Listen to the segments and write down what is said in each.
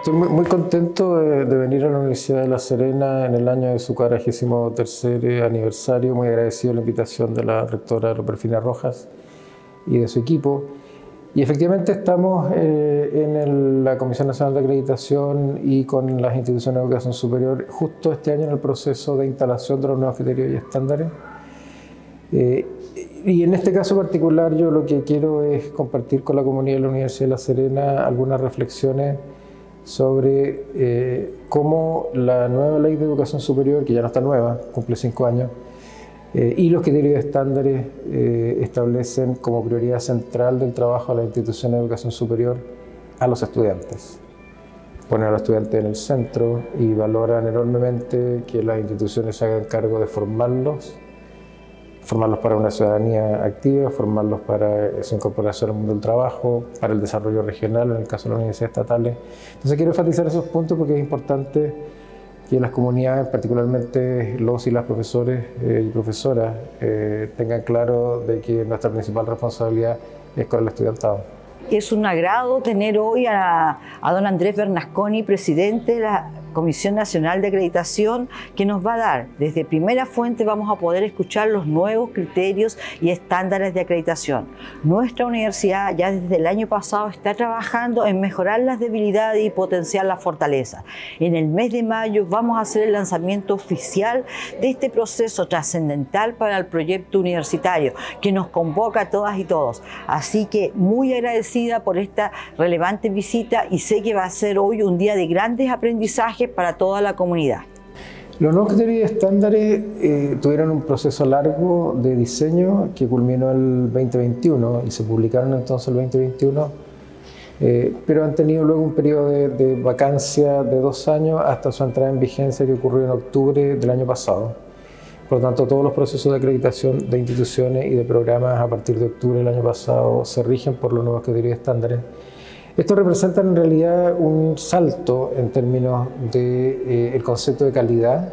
Estoy muy contento de venir a la Universidad de La Serena en el año de su 43º aniversario, muy agradecido de la invitación de la rectora Ruperfina Rojas y de su equipo. Y efectivamente estamos en la Comisión Nacional de Acreditación y con las instituciones de educación superior justo este año en el proceso de instalación de los nuevos criterios y estándares. Y en este caso particular yo lo que quiero es compartir con la comunidad de la Universidad de La Serena algunas reflexiones sobre cómo la nueva ley de educación superior, que ya no está nueva, cumple 5 años, y los criterios y estándares establecen como prioridad central del trabajo de la institución de educación superior a los estudiantes. Ponen a los estudiantes en el centro y valoran enormemente que las instituciones se hagan cargo de formarlos para una ciudadanía activa, formarlos para su incorporación al mundo del trabajo, para el desarrollo regional, en el caso de las universidades estatales. Entonces quiero enfatizar esos puntos porque es importante que las comunidades, particularmente los y las profesores y profesoras, tengan claro de que nuestra principal responsabilidad es con el estudiantado. Es un agrado tener hoy a don Andrés Bernasconi, presidente de la Comisión Nacional de Acreditación, que nos va a dar, desde primera fuente vamos a poder escuchar los nuevos criterios y estándares de acreditación. Nuestra universidad ya desde el año pasado está trabajando en mejorar las debilidades y potenciar las fortalezas. En el mes de mayo vamos a hacer el lanzamiento oficial de este proceso trascendental para el proyecto universitario que nos convoca a todas y todos. Así que muy agradecida por esta relevante visita y sé que va a ser hoy un día de grandes aprendizajes para toda la comunidad. Los nuevos criterios y estándares tuvieron un proceso largo de diseño que culminó el 2021 y se publicaron entonces el 2021, pero han tenido luego un periodo de vacancia de 2 años hasta su entrada en vigencia que ocurrió en octubre del año pasado. Por lo tanto, todos los procesos de acreditación de instituciones y de programas a partir de octubre del año pasado se rigen por los nuevos criterios y estándares. Esto representa en realidad un salto en términos del concepto de calidad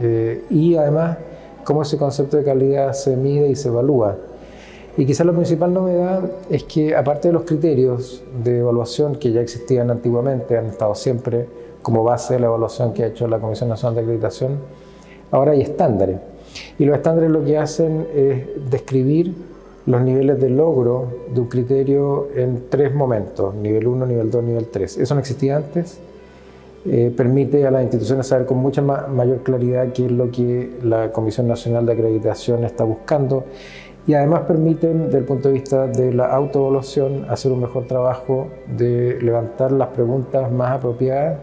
y además cómo ese concepto de calidad se mide y se evalúa. Y quizás la principal novedad es que aparte de los criterios de evaluación que ya existían antiguamente, han estado siempre como base de la evaluación que ha hecho la Comisión Nacional de Acreditación, ahora hay estándares. Y los estándares lo que hacen es describir los niveles de logro de un criterio en 3 momentos, nivel 1, nivel 2, nivel 3. Eso no existía antes, permite a las instituciones saber con mucha mayor claridad qué es lo que la Comisión Nacional de Acreditación está buscando y además permiten, desde el punto de vista de la autoevaluación, hacer un mejor trabajo de levantar las preguntas más apropiadas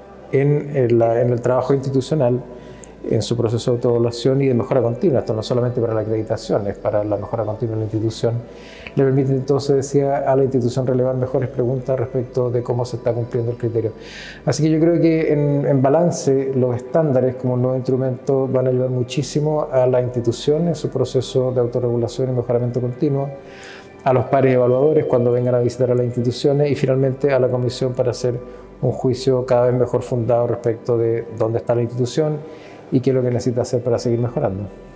en el trabajo institucional, en su proceso de autoevaluación y de mejora continua. Esto no solamente para la acreditación, es para la mejora continua de la institución. Le permite entonces, decía, a la institución relevar mejores preguntas respecto de cómo se está cumpliendo el criterio. Así que yo creo que en balance los estándares como un nuevo instrumento van a ayudar muchísimo a la institución en su proceso de autorregulación y mejoramiento continuo, a los pares evaluadores cuando vengan a visitar a las instituciones y finalmente a la comisión para hacer un juicio cada vez mejor fundado respecto de dónde está la institución y qué es lo que necesita hacer para seguir mejorando.